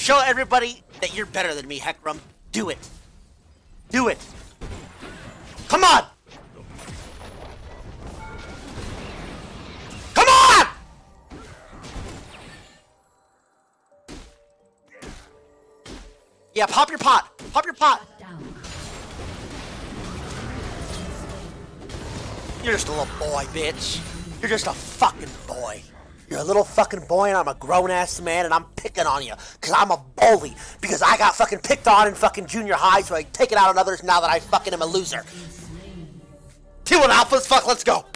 Show everybody that you're better than me, Heckrum. Do it. Do it. Come on! Come on! Yeah, pop your pot. Pop your pot. You're just a little boy, bitch. You're just a fucking boy. You're a little fucking boy and I'm a grown-ass man and I'm picking on you. Because I'm a bully. Because I got fucking picked on in fucking junior high, so I take it out on others now that I fucking am a loser. T1 alphas, fuck, let's go.